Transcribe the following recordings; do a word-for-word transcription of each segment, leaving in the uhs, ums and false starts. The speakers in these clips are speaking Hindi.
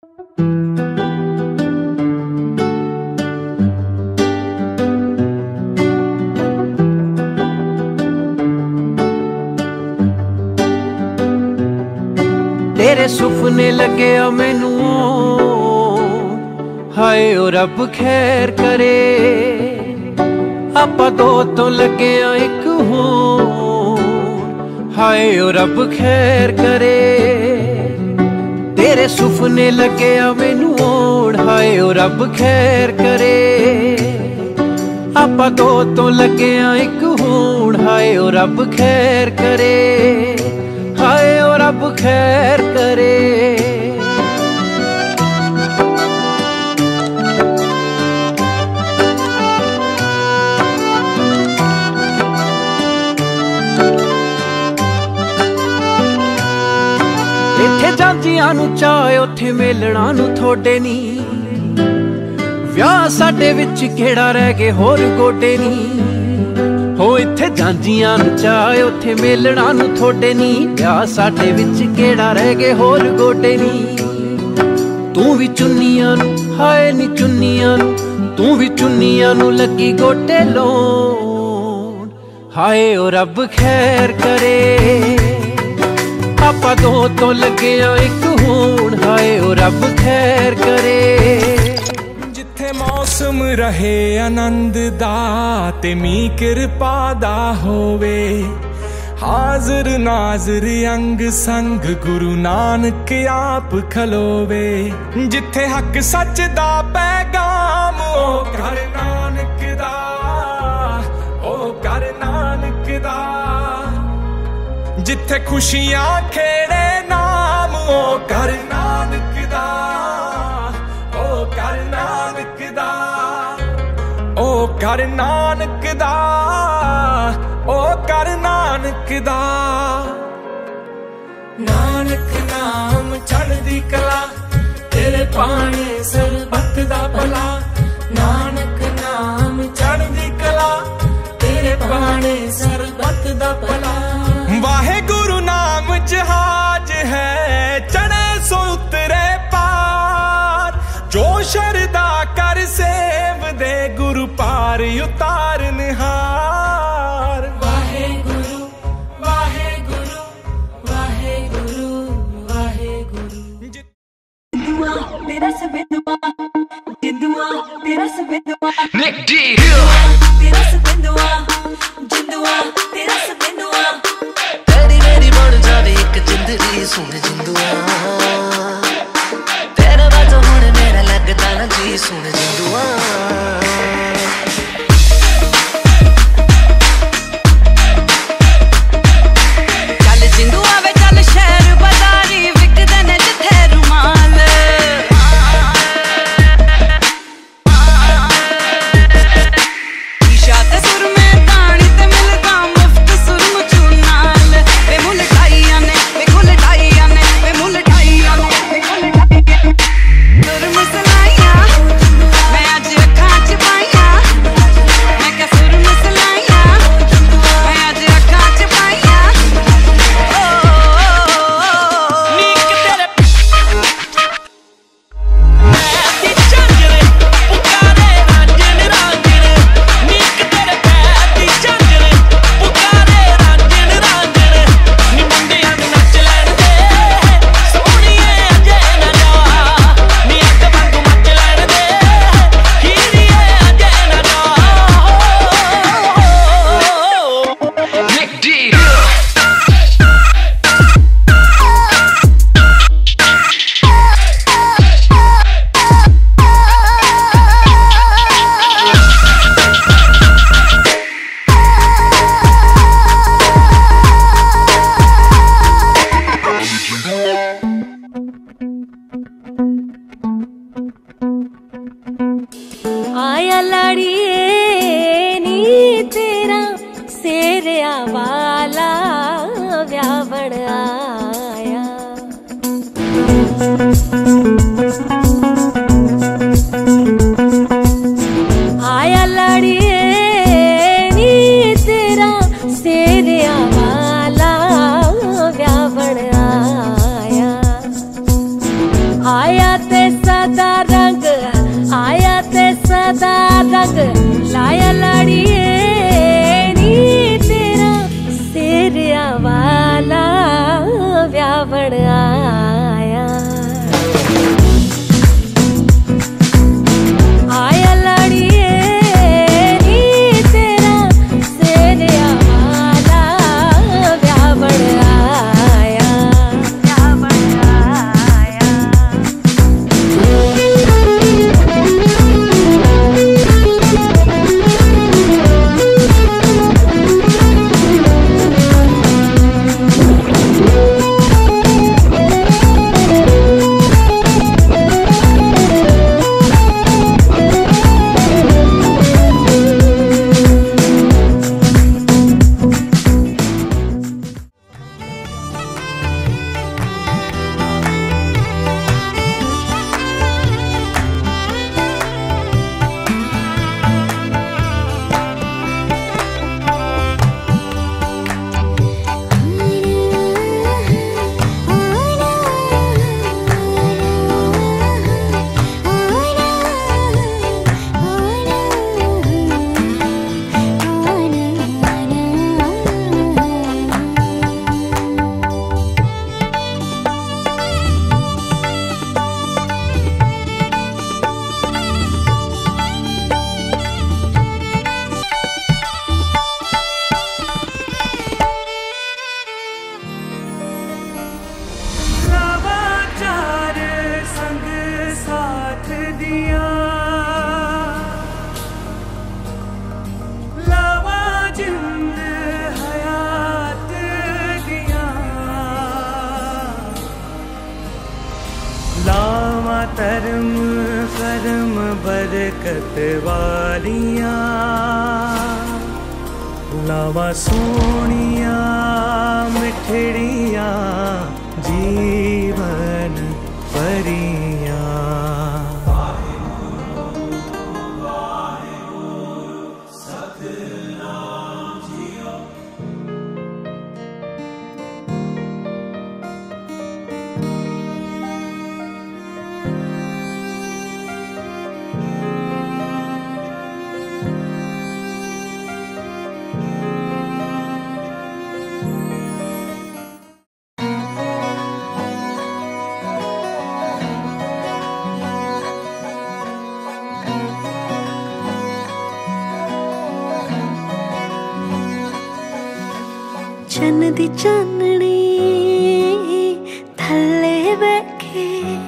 तेरे सुपने लगे आ मैनू, हाय ओ रब खैर करे। आपां दो तो लगे आ एक होर, हाय ओ रब खैर करे। तेरे सुपने लगे आ मैनू ओढ़, हाय ओ रब खैर करे। आपां दो तो लगे आ एक होर, हाय ओ रब खैर करे, हाय ओ रब खैर करे। इत्थे जांदियां नू चाहे उत्थे मेलना नू थोड़े नी, विआह साडे विच केड़ा रह गए होर गोडे नी। हो इत्थे जांदियां नू चाहे उत्थे मेलना नू थोड़े नी, विआह साडे विच केड़ा रह गए होर गोडे नी। तू भी चुन्नियां नू, हाय नी चुन्नियां नू, तू भी चुन्नियां नू लगी गोटे लोन, हाय ओ रब खैर करे। आपां दो तो लगे आ एक होण, हाय ओ रब खैर करे। जिथे मौसम रहे आनंद दा ते मीं किरपा दा होवे, हाजिर नाजिर अंग संग गुरु नानक आप खलोवे। जिथे हक सच दा पैगाम ओ घर नानक दा, ओ घर नानक दा। जिथे खुशियां खेड़े नाम ओ घर नानक दा, ओ घर नानक दा, ओ घर नानक दा, ओ घर नानक दा। नानक नाम चढ़दी कला, तेरे पाने सरबत दा भला। नानक नाम चढ़दी कला, तेरे पाने सरबत दा भला। वाहे गुरु नाम जहाज है, चढ़े सो उतरे पार। जो शरदा कर सेव दे, गुरु पार उतार निहार। वाहे गुरु वाहे गुरु वाहे गुरु वाहे गुरु। जिंदुआ तेरा सबिंदुआ, जिंदुआ तेरा सबिंदुआ, निक डी तेरा सबिंदुआ, जिंदुआ तेरा सबिंदुआ। जिंदगी सुन जिंदुआ, तेरा बात हुण मेरा लगदा ना जी सुन जिंदुआ। चल जिंदुआ वे चल शहर बाजारी, विकदे ने जिथे रुमाल। ईशा ते सुर में ताणी ते मिलदा मुफ्त सुर मुचू नाल। वे मुल ठाइयां ने आया लाड़िए नी तेरा सेरिया वाला व्यावण आया। आया लाड़िए नी तेरा सेरिया वाला व्यावण आया। आया ते लाया लाड़िए नी तेरा सेरिया वाला व्यावण आया। आया लाड़िए नी तेरा सेरिया वाला व्यावण आया, व्यावण आया। धर्म कर्म बरकत वालिया, लावा सोनिया मिठड़िया जीवन परिया। चन्न दी चाननी थल्ले बैठे,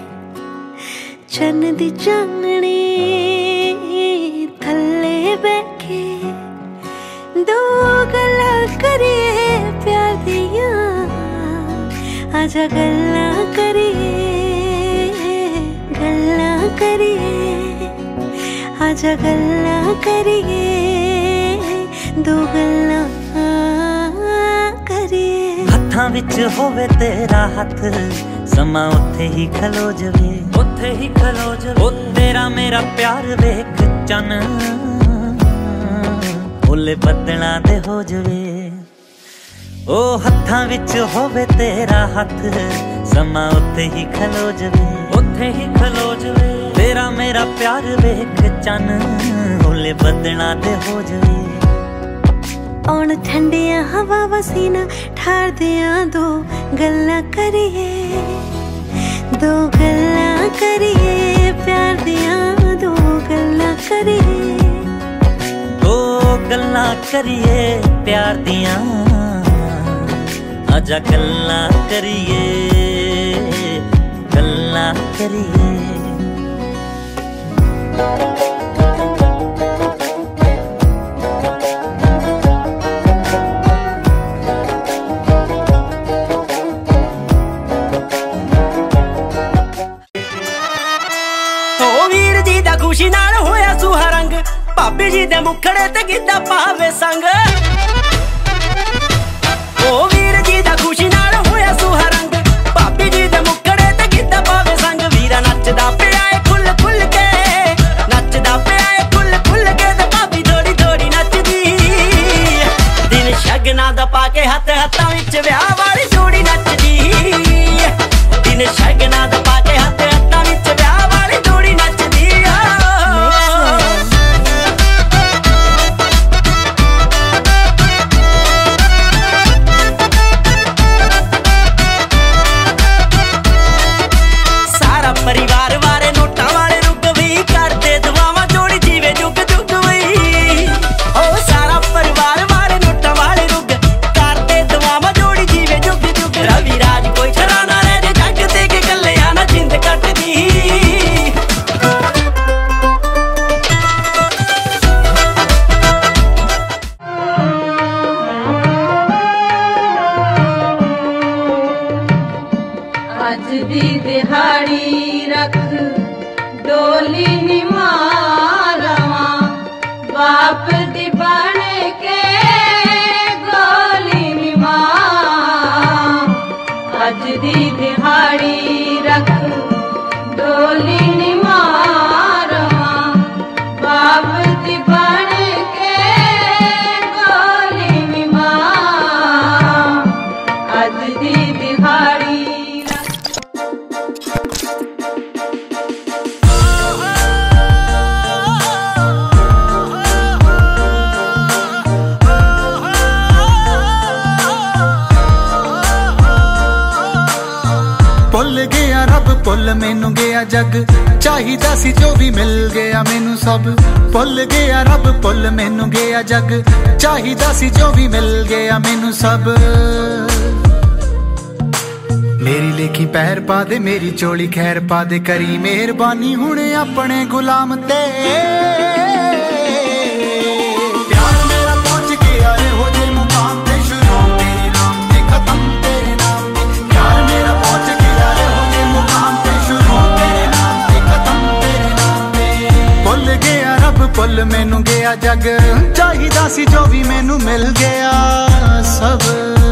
चन्न दी चाननी थल्ले बैठे, दो गल्लां करिए प्यार दियां, आजा गल्लां करिए गल्लां करिए, आजा गल्लां करिए दो गल्लां हत्थां विच होवे तेरा हथ, समा उत्थे ही खलो जवे, उत्थे ही खलो जवे। ओ तेरा मेरा प्यार वेख चन ओले बदला दे हो जवे। ओ हत्थां विच होवे तेरा हथ, समा उत्थे ही खलो जवे, उत्थे ही खलो जवे। तेरा मेरा प्यार वेख चन ओले बदला दे हो जवे। औण ठंडिया हवा वसीना ठार दिया, दो गल्लां करिए दो गल्लां करिए प्यार दिया, दो गल्लां करिए दो गल्लां करिए प्यार दिया, आजा गल्लां करिए गल्लां करिए। खुशी नाल होया सुहा रंग, भाभी जी दे मुखड़े ते गिद्धा पावे संग। ओ वीर जी दा खुशी नाल होया सुहा रंग, भाभी जी दे मुखड़े ते गिद्धा पावे संग। वीरा नचदा पिया ए खुल खुल के, नचदा पिया ए खुल खुल के, ते भाभी थोड़ी थोड़ी नचदी। दिन शगना दा पाके हत्थ हत्थां विच विआह वाली जोड़ी नचदी। दिन शगना दा पाके हत्थ हत्थां विच विआह वाली जोड़ी नचदी। भुल मैनू गया जग चाहिदा सी जो भी मिल गया मैनू सब भुल गया रब भुल मैनू गया जग चाहिदा सी जो भी मिल गया मैनू सब मेरी लेखी पैर पा दे मेरी चोली खैर पा दे करी मेहरबानी हुण अपने गुलाम ते प्यार मेरा पहुंच गया रे हो जे मुकाम ते शुरू तेरे नाम ते खत्म तेरे नाम ते प्यार मेरा पहुंच गया रे हो जे मुकाम ते शुरू तेरे नाम ते खत्म तेरे नाम ते भुल गया रब भुल मैनू गया जग चाहिदा सी जो भी मैनू मिल गया सब